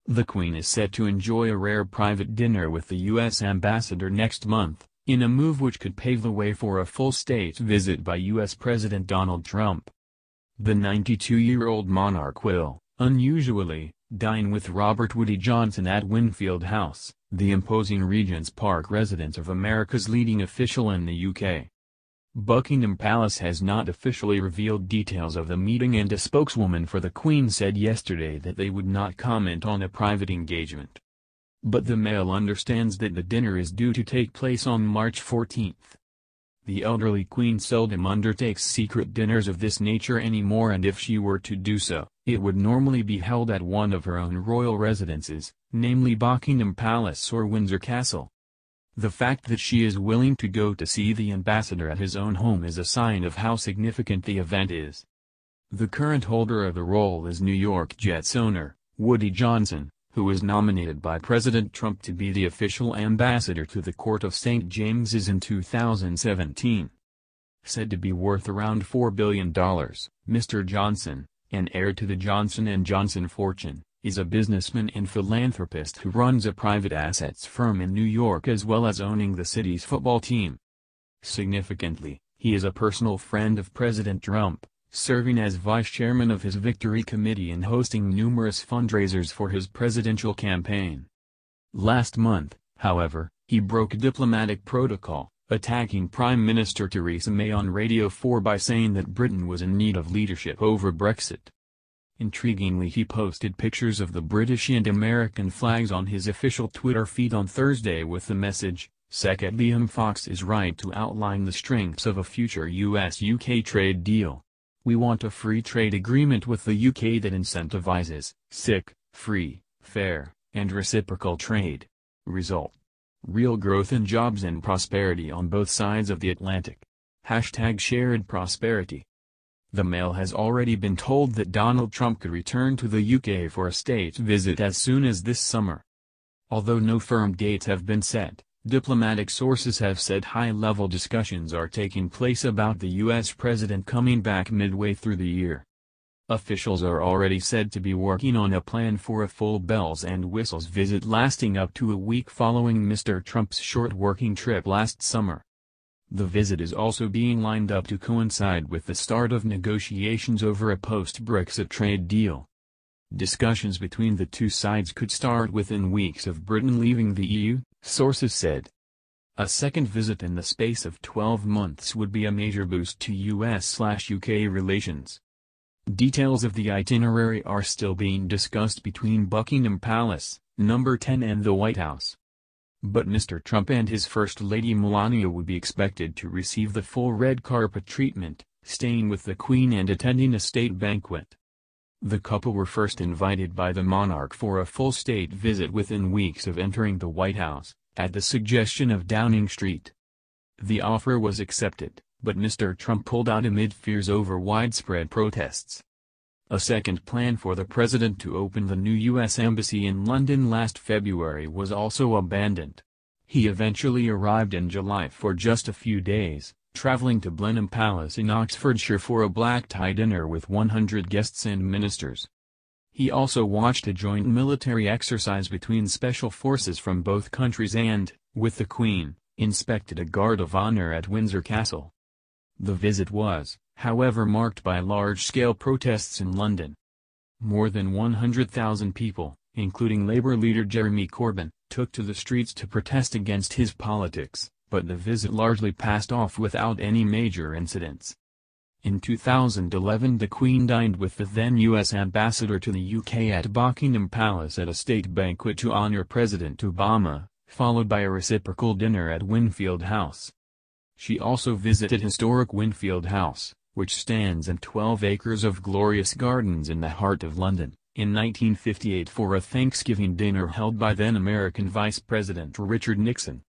The Queen is set to enjoy a rare private dinner with the U.S. ambassador next month, in a move which could pave the way for a full state visit by U.S. President Donald Trump. The 92-year-old monarch will, unusually, dine with Robert Woody Johnson at Winfield House, the imposing Regent's Park residence of America's leading official in the UK. Buckingham Palace has not officially revealed details of the meeting, and a spokeswoman for the Queen said yesterday that they would not comment on a private engagement. But the Mail understands that the dinner is due to take place on March 14. The elderly Queen seldom undertakes secret dinners of this nature anymore, and if she were to do so, it would normally be held at one of her own royal residences, namely Buckingham Palace or Windsor Castle. The fact that she is willing to go to see the ambassador at his own home is a sign of how significant the event is. The current holder of the role is New York Jets owner, Woody Johnson, who was nominated by President Trump to be the official ambassador to the Court of St. James's in 2017. Said to be worth around $4 billion, Mr. Johnson, an heir to the Johnson & Johnson fortune, is a businessman and philanthropist who runs a private assets firm in New York as well as owning the city's football team. Significantly, he is a personal friend of President Trump, serving as vice chairman of his Victory Committee and hosting numerous fundraisers for his presidential campaign. Last month, however, he broke diplomatic protocol, attacking Prime Minister Theresa May on Radio 4 by saying that Britain was in need of leadership over Brexit. Intriguingly, he posted pictures of the British and American flags on his official Twitter feed on Thursday with the message, "Sec. Liam Fox is right to outline the strengths of a future US-UK trade deal. We want a free trade agreement with the UK that incentivizes free, fair, and reciprocal trade. Result: real growth in jobs and prosperity on both sides of the Atlantic. #shared prosperity." The Mail has already been told that Donald Trump could return to the UK for a state visit as soon as this summer. Although no firm dates have been set, diplomatic sources have said high-level discussions are taking place about the U.S. president coming back midway through the year. Officials are already said to be working on a plan for a full bells and whistles visit lasting up to a week following Mr. Trump's short working trip last summer. The visit is also being lined up to coincide with the start of negotiations over a post-Brexit trade deal. Discussions between the two sides could start within weeks of Britain leaving the EU, sources said. A second visit in the space of 12 months would be a major boost to US/UK relations. Details of the itinerary are still being discussed between Buckingham Palace, No. 10 and the White House. But Mr. Trump and his First Lady Melania would be expected to receive the full red carpet treatment, staying with the Queen and attending a state banquet. The couple were first invited by the monarch for a full state visit within weeks of entering the White House, at the suggestion of Downing Street. The offer was accepted, but Mr. Trump pulled out amid fears over widespread protests. A second plan for the president to open the new U.S. Embassy in London last February was also abandoned. He eventually arrived in July for just a few days, traveling to Blenheim Palace in Oxfordshire for a black-tie dinner with 100 guests and ministers. He also watched a joint military exercise between special forces from both countries and, with the Queen, inspected a guard of honor at Windsor Castle. The visit was, however, marked by large-scale protests in London. More than 100,000 people, including Labour leader Jeremy Corbyn, took to the streets to protest against his politics, but the visit largely passed off without any major incidents. In 2011, the Queen dined with the then U.S. ambassador to the UK at Buckingham Palace at a state banquet to honor President Obama, followed by a reciprocal dinner at Winfield House. She also visited historic Winfield House, which stands in 12 acres of glorious gardens in the heart of London, in 1958 for a Thanksgiving dinner held by then-American Vice President Richard Nixon.